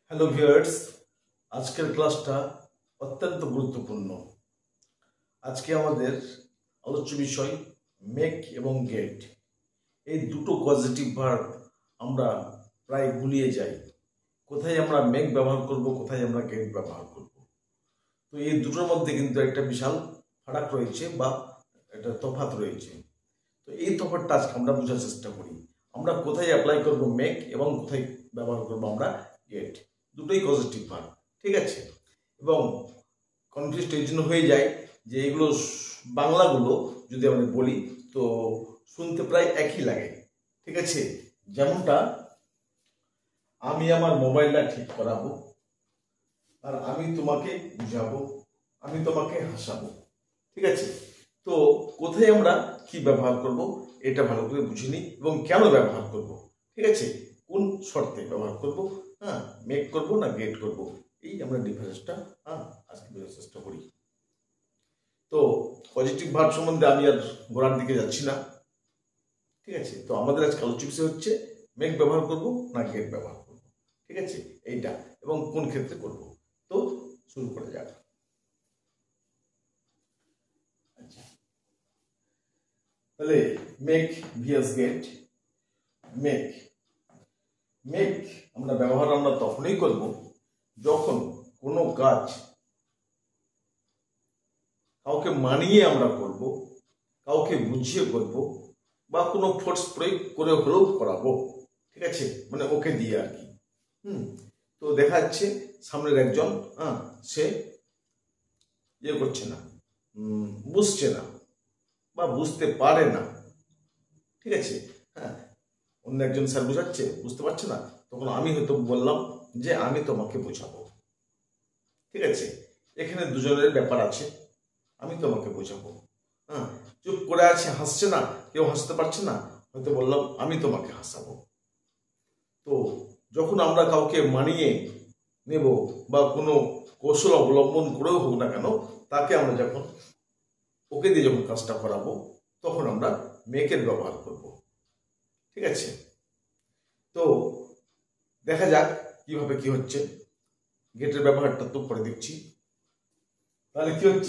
Hello viewers, আজকের ক্লাসটা অত্যন্ত গুরুত্বপূর্ণ। আজকে আমাদের আলোচ্য বিষয় মেক এবং গেট। এই দুটো পজিটিভ ভার্ব আমরা প্রায় গুলিয়ে যাই। কোথায় আমরা মেক ব্যবহার করব, কোথায় আমরা গেট ব্যবহার করব। তো এই দুটোর মধ্যে কিন্তু একটা বিশাল ফারাক রয়েছে বা একটা তফাৎ রয়েছে। তো এই তফাৎটা আজকে আমরা বোঝার চেষ্টা করি। আমরা কোথায় অ্যাপ্লাই করব মেক এবং কোথায় ব্যবহার করব আমরা গেট। দুটোই পজিটিভ ভার্ব, ঠিক আছে। এবং কনফিউজড এই জন্য হয়ে যায় যে এগুলো বাংলাগুলো যদি আমরা বলি তো শুনতে প্রায় একই লাগে, ঠিক আছে। যেমনটা আমি আমার মোবাইলটা ঠিক করাবো, আর আমি তোমাকে বুঝাবো, আমি তোমাকে হাসাবো, ঠিক আছে। তো কোথায় আমরা কি ব্যবহার করব এটা ভালো করে বুঝে নিই এবং কেন ব্যবহার করব, ঠিক আছে। কোন শর্তে ব্যবহার করব, মেক করব না গেট করব, এই আমরা ডিফারেন্সটা আজকে বোঝার চেষ্টা করি। তো পজিটিভ ভার্ব সম্বন্ধে আমি আর গোড়ার দিকে যাচ্ছি না, ঠিক আছে। তো আমাদের আজকে আলোচ্য বিষয় হচ্ছে মেক ব্যবহার করব না গেট ব্যবহার করব, ঠিক আছে, এইটা এবং কোন ক্ষেত্রে করব। তো শুরু করা যাক। আচ্ছা, তাহলে make V S get. Make make আমরা ব্যবহার তখনই করব যখন কোনো কাজ কাউকে মানিয়ে আমরা করব, কাউকে বুঝিয়ে করব, বা কোনো ফোর্স প্রয়োগ করে হলেও করাবো, ঠিক আছে, মানে ওকে দিয়ে আর কি। তো দেখা যাচ্ছে সামনের একজন সে ইয়ে করছে না, বুঝছে না বা বুঝতে পারে না, ঠিক আছে। অন্য একজন স্যার বোঝাচ্ছে, বুঝতে পারছে না, তখন আমি হয়তো বললাম যে আমি তোমাকে বোঝাবো, ঠিক আছে। এখানে দুজনের ব্যাপার আছে, আমি তোমাকে বোঝাবো। চুপ করে আছে, হাসছে না, কেউ হাসতে পারছে না, হয়তো বললাম আমি তোমাকে হাসাবো। তো যখন আমরা কাউকে মানিয়ে নেব বা কোনো কৌশল অবলম্বন করেও হোক না কেন, তাকে আমরা যখন ওকে দিয়ে যখন কাজটা করাবো তখন আমরা মেকের ব্যবহার করব, ঠিক আছে। তো দেখা যাক কিভাবে কি হচ্ছে। গেটের ব্যবহারটা তো পরে দেখছি। তাহলে কি হচ্ছে,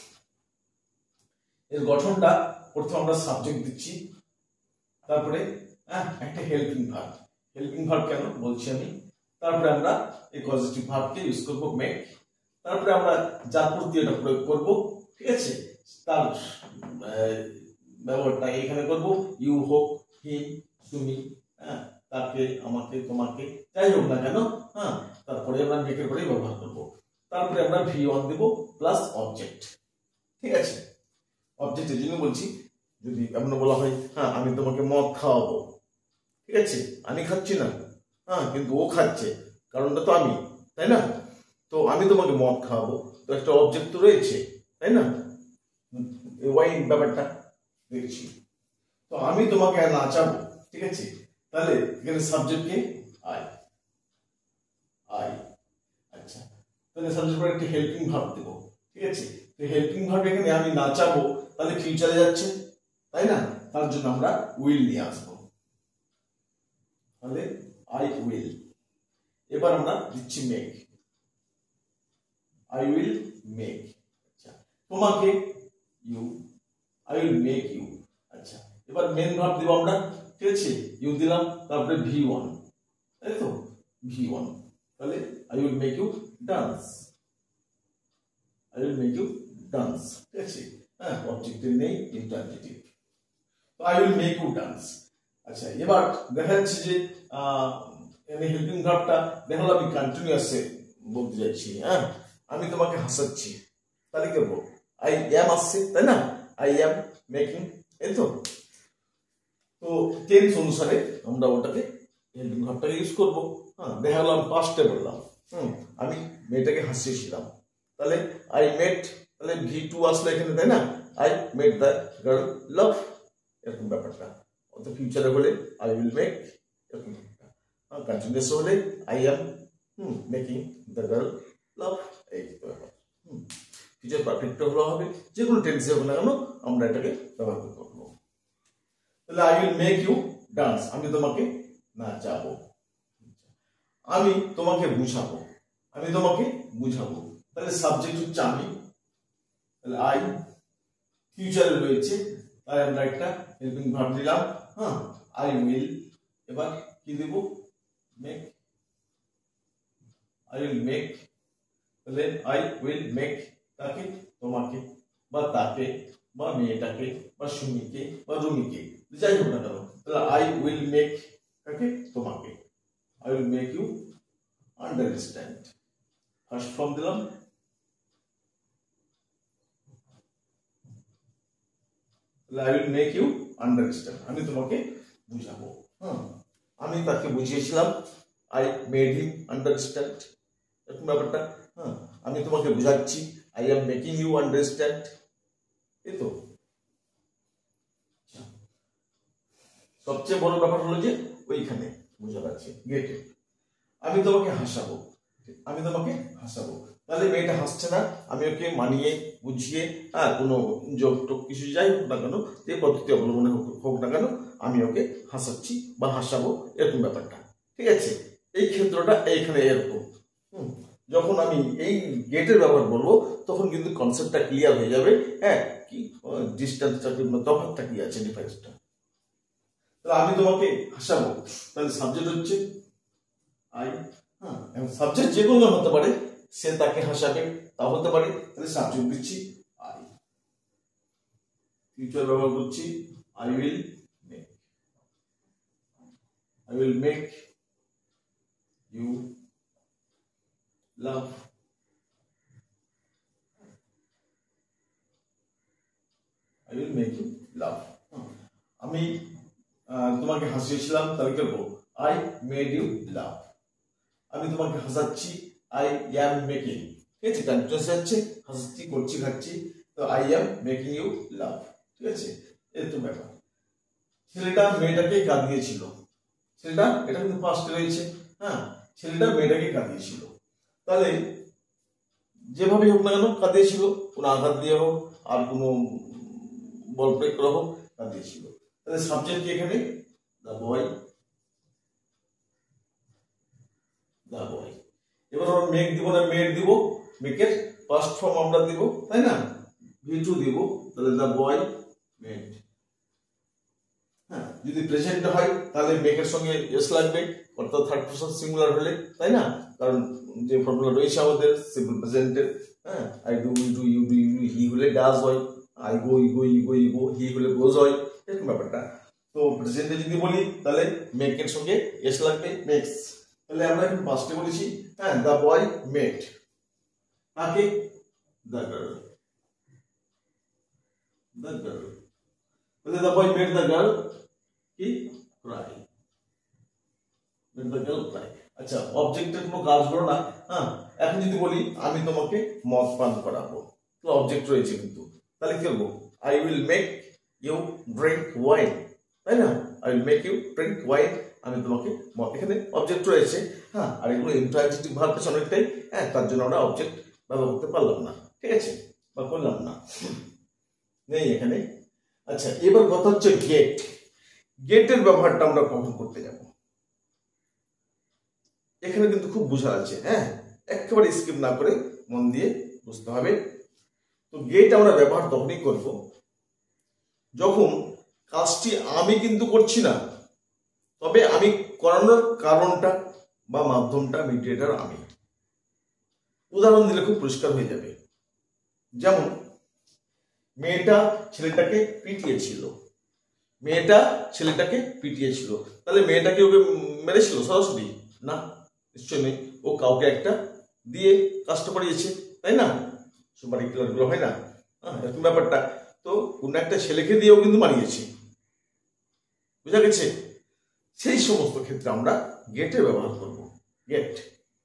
এর গঠনটা প্রথমে আমরা সাবজেক্ট দিচ্ছি, তারপরে একটা হেল্পিং ভার্ব। হেল্পিং ভার্ব কেন বলছি আমি, তারপরে আমরা এই পজিটিভ ভার্বকে ইউজ করব মেক, তারপরে আমরা যার প্রতি এটা প্রয়োগ করব, ঠিক আছে। তার ব্যবহারটা এখানে করব, ইউ হোক, হিম, তুমি, তাকে, আমাকে, তোমাকে, যাই হোক না কেন, তারপরে আমরা মেকের পরেই ব্যবহার করব। তারপরে আমরা V1 দেব প্লাস অবজেক্ট, ঠিক আছে। অবজেক্ট এই জন্য বলছি, যদি এমন বলা হয় আমি তোমাকে মদ খাওয়াবো, ঠিক আছে, আমি খাচ্ছি না, কিন্তু ও খাচ্ছে, কারণটা তো আমি, তাই না। তো আমি তোমাকে মদ খাওয়াবো, তো একটা অবজেক্ট তো রয়েছে, তাই না। ওয়াইন ব্যাপারটা দেখছি। তো আমি তোমাকে নাচাবো, ঠিক আছে। তাহলে এখানে সাবজেক্টকে আই, আই, আচ্ছা। তাহলে সাবজেক্ট পরে একটা হেল্পিং ভার্ব দেব, ঠিক আছে। তো হেল্পিং ভার্ব এখানে আমি নাচাবো, তাহলে ফিউচারে যাচ্ছে, তাই না। তার জন্য আমরা উইল নিয়ে আসবো, তাহলে আই উইল। এবার আমরা দিচ্ছি মেক, আই উইল মেক। আচ্ছা, তোমাকে you, I will make you. আচ্ছা, এবার মেন ভার্ব দিব আমরা, ঠিক আছে, ইউ দিলাম, তারপরে V1, তাই তো, V1। তাহলে I will make you dance, I will make you dance, ঠিক আছে। অবজেক্টের নেই ইন্টারজেক্টিভ, তো I will make you dance. আচ্ছা, এবার দেখা যাচ্ছে যে হেল্পিং ভার্বটা দেখা হলো আমি কন্টিনিউয়াসে বলতে যাচ্ছি, আমি তোমাকে হাসাচ্ছি, তাহলে কি বলবো, আই অ্যাম আসছে, তাই না, আই অ্যাম মেকিং, এই তো। তো টেন্স অনুসারে আমরা ওটাকে হেল্পিং ভার্বটাকে ইউজ করবো। দেখা হলো আমি পাস্টে বললাম, আমি মেয়েটাকে হাসিয়েছিলাম, তাহলে আই মেট, তাহলে V2 আসলো এখানে, তাই না, I met the girl love, এরকম ব্যাপারটা। অত ফিউচারে হলে আই উইল মেক, এরকম কন্টিনিউয়াস হলে I am making the girl love, এই ব্যাপার। ফিউচার পারফেক্ট হলো হবে, যে কোনো টেন্সে হবে না কেন আমরা এটাকে ব্যবহার করবো। তাহলে I will make you dance, আমি তোমাকে নাচাবো। আমি তোমাকে বুঝাবো, আমি তোমাকে বুঝাবো। তাহলে সাবজেক্ট হচ্ছে আমি, তাহলে আই ফিউচারে রয়েছে, তাই আমরা একটা হেল্পিং ভার্ব দিলাম। হ্যাঁ, আই উইল, এবার কি দেব, মেক, আই উইল মেক। তাহলে আই উইল মেক তাকে, তোমাকে, বা তাকে, বা মেয়েটাকে, বা সুমিকে, বা রুমিকে, যাই হোক না কেন। তাহলে আই উইল মেক তাকে, তোমাকে, I will make you understand. First form দিলাম, I will make you understand, আমি তোমাকে বুঝাবো। হ্যাঁ, আমি তাকে বুঝিয়েছিলাম, আই মেড হিম আন্ডারস্ট্যান্ড, এরকম ব্যাপারটা। হ্যাঁ, আমি তোমাকে বুঝাচ্ছি, I am making you understand, এই তো। সবচেয়ে বড় ব্যাপার হলো যে ওইখানে বোঝা যাচ্ছে গেটে, আমি তোমাকে হাসাবো, আমি তোমাকে হাসাবো। তাহলে মেয়েটা হাসছে না, আমি ওকে মানিয়ে বুঝিয়ে, কোনো যোগ টোক কিছু যাই হোক না কেন, যে পদ্ধতি অবলম্বনে হোক না কেন, আমি ওকে হাসাচ্ছি বা হাসাবো, এরকম ব্যাপারটা। ঠিক আছে, এই ক্ষেত্রটা এইখানে এরকম। যখন আমি এই গেটের ব্যবহার করবো তখন কিন্তু কনসেপ্টটা ক্লিয়ার হয়ে যাবে। হ্যাঁ, কি ডিস্টেন্সটা, তফাৎটা কি আছে, ডিফারেন্সটা। তাহলে আমি তোমাকে হাসাবো, তাহলে সাবজেক্ট হচ্ছে আই। হ্যাঁ, সাবজেক্ট যে কোনো হতে পারে, সে তাকে হাসাবে তা হতে পারে, তাহলে সাবজেক্ট দিচ্ছি আই। ফিউচার ব্যবহার করছি, I will make, I will make you love, I will make you love. আমি তোমাকে হাসিয়েছিলাম, তাহলে কি করবো, আই মেড ইউ লাভ। আমি তোমাকে হাসাচ্ছি, আই অ্যাম মেকিং, ঠিক আছে, কন্টিনিউয়াস যাচ্ছে, হাসছি, করছি, খাচ্ছি, তো I am making you love. ঠিক আছে, এই তো ব্যাপার। ছেলেটা মেয়েটাকে কাঁদিয়েছিল, ছেলেটা, এটা কিন্তু পাস্টে রয়েছে। হ্যাঁ, ছেলেটা মেয়েটাকে কাঁদিয়েছিল, তাহলে যেভাবে হোক না কেন কাঁদিয়েছিল, কোনো আঘাত দিয়ে হোক আর কোনো বল প্রয়োগ করা হোক, কাঁদিয়েছিল। তাহলে সাবজেক্ট কি এখানে, দ্য বয়, দ্য বয়। এবার আমরা মেক দিব না মেড দিব, মেকের ফার্স্ট ফর্ম আমরা দিব, তাই না, V2 দিব, তাহলে দ্য বয় মেড। হ্যাঁ, যদি প্রেজেন্ট হয় তাহলে মেকের সঙ্গে এস লাগবে, অর্থাৎ থার্ড পারসন সিঙ্গুলার হলে, তাই না, কারণ যে ফর্মুলা রয়েছে আমাদের সিম্পল প্রেজেন্টের। হ্যাঁ, I do, you do, you do, you do, he হলে ডাজ হয়, আই গো, ই গো, ই গো, ই গো, হি হলে গোজ হয়, এরকম ব্যাপারটা। তো প্রেজেন্টে যদি বলি তাহলে মেকের সঙ্গে এস লাগবে, মেক্স। তাহলে আমরা এখন পাস্টে বলেছি, হ্যাঁ, দ্য বয় মেড তাকে, দ্য গার্ল, দ্য গার্ল। তাহলে the boy made the girl কি, cry, made the girl cry. আচ্ছা, অবজেক্টের কোনো কাজ হলো না। হ্যাঁ, এখন যদি বলি আমি তোমাকে মদ পান করাবো, তো অবজেক্ট রয়েছে কিন্তু, তাহলে কি করবো, I will make you drink wine, তাই না, I will make you drink wine, আমি তোমাকে, এখানে অবজেক্ট রয়েছে। হ্যাঁ, আর এগুলো ইন্ট্রানজিটিভ ভার্ব আছে অনেকটাই। হ্যাঁ, তার জন্য আমরা অবজেক্ট ব্যবহার করতে পারলাম না, ঠিক আছে, বা করলাম না, নেই এখানে। আচ্ছা, এবার কথা হচ্ছে গেট। গেটের ব্যবহারটা আমরা কখন করতে যাব, এখানে কিন্তু খুব বোঝার আছে। হ্যাঁ, একেবারে স্কিপ না করে মন দিয়ে বুঝতে হবে। তো গেট আমরা ব্যবহার তখনই করব যখন কাজটি আমি কিন্তু করছি না, তবে আমি করানোর কারণটা বা মাধ্যমটা, মিডিয়েটর আমি। উদাহরণ দিলে খুব পরিষ্কার হয়ে যাবে। যেমন মেয়েটা ছেলেটাকে পিটিয়েছিল, মেয়েটা ছেলেটাকে পিটিয়েছিল, তাহলে মেয়েটাকে ওকে মেরেছিল সরাসরি না, নিশ্চয় নেই, ও কাউকে একটা দিয়ে কাজটা করিয়েছে, তাই না, সুপারি কিলারগুলো হয় না, এরকম ব্যাপারটা। তো কোন একটা ছেলেকে দিয়েও কিন্তু মারিয়েছে, বুঝা গেছে। সেই সমস্ত ক্ষেত্রে আমরা গেটে ব্যবহার করব, গেট।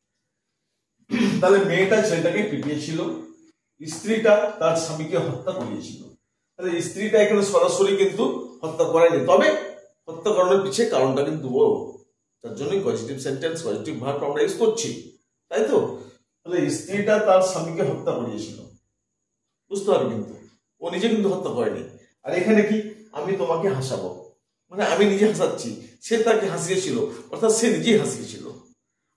তাহলে মেয়েটা ছেলেটাকে পিটিয়েছিল, স্ত্রীটা তার স্বামীকে হত্যা করিয়েছিল। তাহলে স্ত্রীটা এখানে সরাসরি কিন্তু হত্যা করেনি, তবে হত্যা করানোর পিছিয়ে কারণটা কিন্তু ও, তার জন্যই পজিটিভ সেন্টেন্স, পজিটিভ ভার্ব আমরা ইউজ করছি, তাই তো। তাহলে স্ত্রীটা তার স্বামীকে হত্যা করিয়েছিল, বুঝতে পারবে, কিন্তু ও নিজে কিন্তু হত্যা করেনি। আর এখানে কি, আমি তোমাকে হাসাবো, মানে আমি নিজে হাসাচ্ছি, সে তাকে হাসিয়েছিল, অর্থাৎ সে নিজেই হাসিয়েছিল।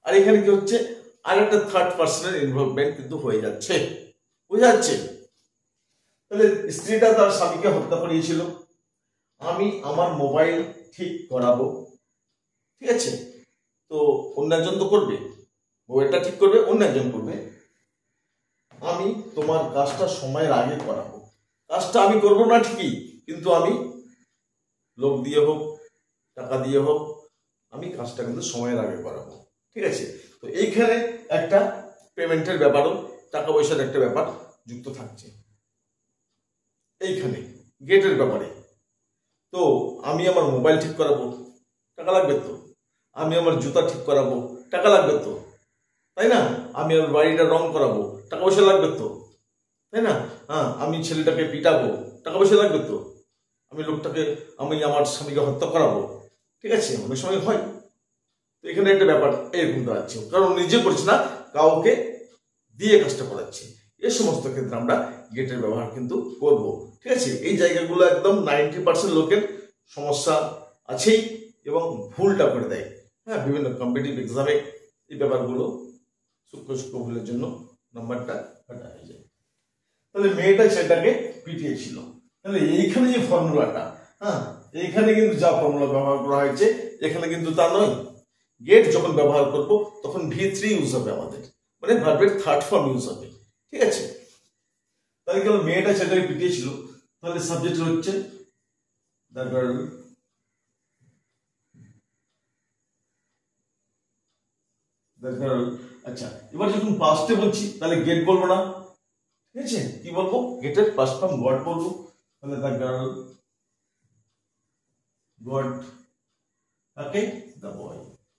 আর এখানে কি হচ্ছে, আরেকটা থার্ড পার্সনের ইনভলভমেন্ট কিন্তু হয়ে যাচ্ছে, বুঝা যাচ্ছে? তাহলে স্ত্রীটা তার স্বামীকে হত্যা করিয়েছিল, আমি আমার মোবাইল ঠিক করাবো, ঠিক আছে? তো অন্য একজন তো করবে, মোবাইলটা ঠিক করবে, অন্য একজন করবে। আমি তোমার কাজটা সময়ের আগে করাবো, কাজটা আমি করবো না ঠিকই, কিন্তু আমি লোক দিয়ে হোক, টাকা দিয়ে হোক, আমি কাজটা কিন্তু সময়ের আগে করাবো, ঠিক আছে? তো এইখানে একটা পেমেন্টের ব্যাপারও, টাকা পয়সার একটা ব্যাপার যুক্ত থাকছে এইখানে গেটের ব্যাপারে। তো আমি আমার মোবাইল ঠিক করাবো, টাকা লাগবে তো। আমি আমার জুতা ঠিক করাবো, টাকা লাগবে তো, তাই না? আমি আমার বাড়িটা রং করাবো, টাকা পয়সা লাগবে তো, তাই না? হ্যাঁ, আমি ছেলেটাকে পিটাবো, টাকা পয়সা লাগবে তো। আমি আমার স্বামীকে হত্যা করাবো, ঠিক আছে? অনেক সময় হয়। তো এখানে একটা ব্যাপার এরকম দাঁড়াচ্ছে, কারণ নিজে করছে না, কাউকে দিয়ে কাজটা করাচ্ছে। এই সমস্ত ক্ষেত্রে আমরা গেটের ব্যবহার কিন্তু করব, ঠিক আছে? এই জায়গাগুলো একদম 90% লোকের সমস্যা আছেই এবং ভুলটা করে দেয়। হ্যাঁ, বিভিন্ন কম্পিটিটিভ এক্সামে এই ব্যাপারগুলো সূক্ষ্ম সূক্ষ্ম ভুলের জন্য নাম্বারটা কাটা হয়ে যায়। তাহলে মেয়েটা সেটাকে পিটিয়েছিল। তাহলে এইখানে যে ফর্মুলাটা, হ্যাঁ, এইখানে কিন্তু যা ফর্মুলা ব্যবহার করা হয়েছে, এখানে কিন্তু তা নয়। গেট যখন ব্যবহার করব তখন V3 ইউজ হবে আমাদের, মানে ভার্বের থার্ড ফর্ম ইউজ হবে, ঠিক আছে? তাহলে কেন মেয়েটা সেটাকে পিটিয়েছিল, তাহলে সাবজেক্ট হচ্ছে দ্য গার্ল, দ্য গার্ল। আচ্ছা, এবার যখন পাস্টে বলছি তাহলে গেট বলবো না, ঠিক আছে? কি বলবো? গেটের পাস্ট ফর্ম গট বলবো। তাহলে দ্য গার্ল গট ওকে দ্য বয়,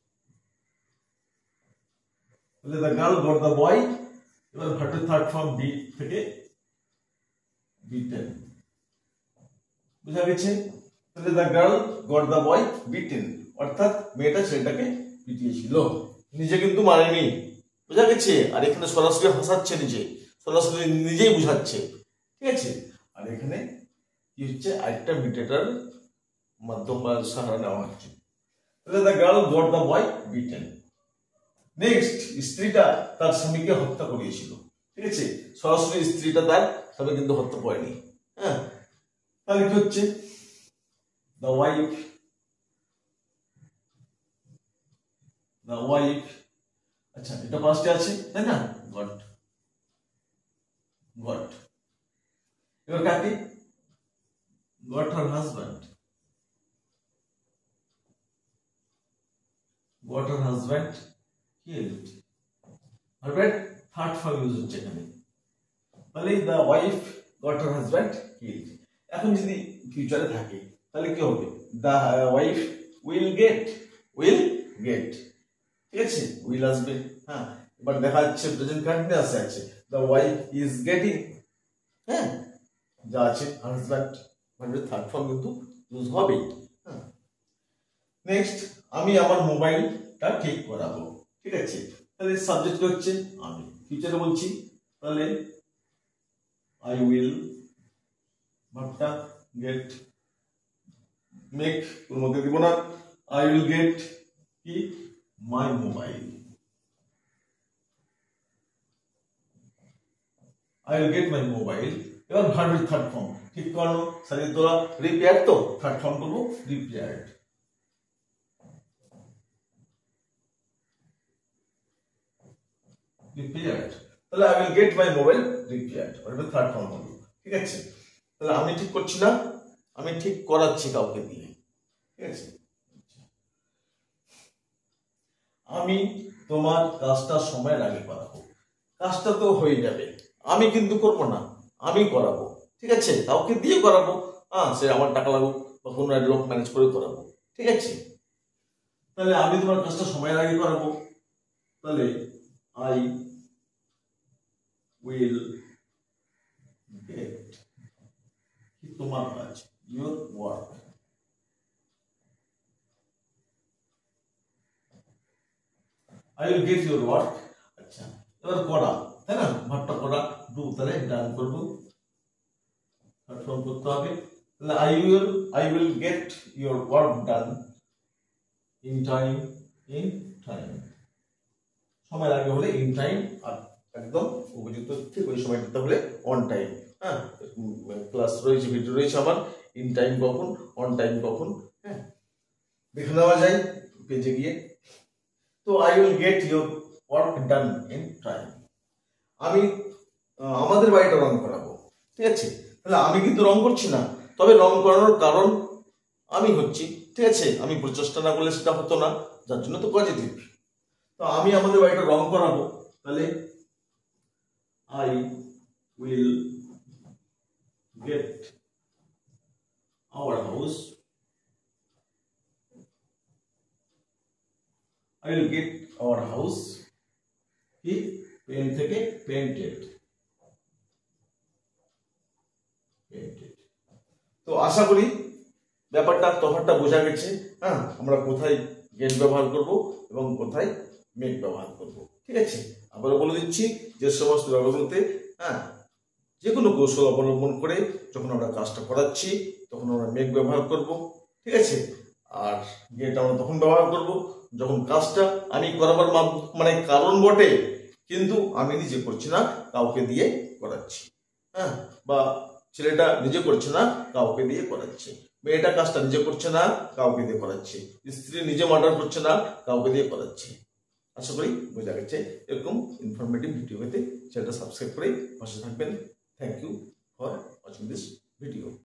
তাহলে the girl got the boy. এবার ভার্বের থার্ড ফর্ম বি থেকে বিটেন, বুঝা গেছে? তাহলে the girl got the boy beaten, অর্থাৎ মেয়েটা ছেলেটাকে পিটিয়েছিল, নিজে কিন্তু মারেনি, বুঝা গেছে? আর এখানে সরাসরি হাসাচ্ছে, সরাসরি নিজেই বুঝাচ্ছে, ঠিক আছে? আর এখানে কি হচ্ছে, আরেকটা মিডিয়েটর মাধ্যম বা সাহারা নেওয়া হচ্ছে। তাহলে the girl got the boy beaten. Next, স্ত্রীটা তার স্বামীকে হত্যা করিয়েছিল, ঠিক আছে? সরাসরি স্ত্রীটা তার স্বামী কিন্তু হত্যা করেনি। হ্যাঁ, তাহলে কি হচ্ছে, দ্য ওয়াইফ, দ্য ওয়াইফ। আচ্ছা, এটা পাস্টে আছে, তাই না? Got, got. এবার কাকে? Got her husband, got her husband killed. ভার্বের থার্ড ফর্ম ইউজ হচ্ছে এখানে। তাহলে the wife got her husband killed. এখন যদি ফিউচারে থাকে তাহলে কি হবে? The wife will get, will get, ঠিক আছে? উইল আসবে। হ্যাঁ, এবার দেখা যাচ্ছে প্রেজেন্ট কন্টিনিউয়াস আছে, দ্য ওয়াইফ ইজ গেটিং, হ্যাঁ, যা আছে হাজব্যান্ড, ভার্বের থার্ড ফর্ম কিন্তু ইউজ হবে। হ্যাঁ, নেক্সট, আমি আমার মোবাইলটা ঠিক করাবো, ঠিক আছে? তাহলে সাবজেক্ট হচ্ছে আমি, ফিউচারে বলছি, তাহলে আই উইল, ভার্বটা গেট, মেক ওর মধ্যে দিব না, আই উইল গেট কি, my mobile, I will get my mobile. এবার ভার্বের থার্ড ফর্ম ঠিক করলো, সারি তোলা রিপেয়ার, তো থার্ড ফর্ম করবো রিপেয়ার্ড, রিপেয়ার্ড। তাহলে I will get my mobile repaired, ভার্বের থার্ড ফর্ম হলো, ঠিক আছে? তাহলে আমি ঠিক করছি না, আমি ঠিক করাচ্ছি কাউকে দিয়ে, ঠিক আছে? আমি তোমার কাজটা সময়ের আগে করাবো, কাজটা তো হয়ে যাবে, আমি কিন্তু করবো না, আমি করাবো, ঠিক আছে? কাউকে দিয়ে করাবো, হ্যাঁ, সে আমার টাকা লাগুক বা কোনো লোক ম্যানেজ করে করাবো, ঠিক আছে? তাহলে আমি তোমার কাজটা সময়ের আগে করাবো, তাহলে আই উইল গেট তোমার কাজ, your work, I will get your work। আচ্ছা, এবার করা, তাই না? ভাবটা করা, ডু, তাহলে ডান করব, ট্রান্সফর্ম করতে হবে। তাহলে I will get your work done in time, সময়ের আগে হলে ইন টাইম, আর একদম উপযুক্ত ঠিক ওই সময়টাতে হলে অন টাইম। হ্যাঁ, ক্লাস রয়েছে, ভিডিও রয়েছে আমার, ইন টাইম কখন, অন টাইম কখন, হ্যাঁ দেখে নেওয়া যায় পেজে গিয়ে। তো I will get your work done in time. আমি আমাদের বাড়িটা রং করাবো, ঠিক আছে। তাহলে আমি কিন্তু রং করছি না, তবে রং করানোর কারণ আমি হচ্ছি, ঠিক আছে। আমি প্রচেষ্টা না করলে সেটা হতো না, যার জন্য তো পজিটিভ। তো আমি আমাদের বাড়িটা রং করাবো, তাহলে I will get our house, I will get our house কি পেন থেকে পেইন্টেড। তো আশা করি ব্যাপারটা তফাৎটা বোঝা গেছে। হ্যাঁ, আমরা কোথায় গেট ব্যবহার করব এবং কোথায় মেক ব্যবহার করব, ঠিক আছে। আবারও বলে দিচ্ছি যে সমস্ত ব্যাপারগুলোতে হ্যাঁ যে কোনো কৌশল অবলম্বন করে যখন আমরা কাজটা করাচ্ছি তখন আমরা মেক ব্যবহার করব, ঠিক আছে। আর গেট আমরা তখন ব্যবহার করব যখন কাজটা আমি করাবার মানে কারণ বটে, কিন্তু আমি নিজে করছি না, কাউকে দিয়ে করাচ্ছি। হ্যাঁ, বা ছেলেটা নিজে করছে না, কাউকে দিয়ে করাচ্ছে। মেয়েটা কাজটা নিজে করছে না, কাউকে দিয়ে করাচ্ছে। স্ত্রী নিজে মার্ডার করছে না, কাউকে দিয়ে করাচ্ছে। আশা করি বোঝা গেছে। এরকম ইনফরমেটিভ ভিডিও পেতে চ্যানেলটা সাবস্ক্রাইব করে পাশে থাকবেন। Thank you for watching this video.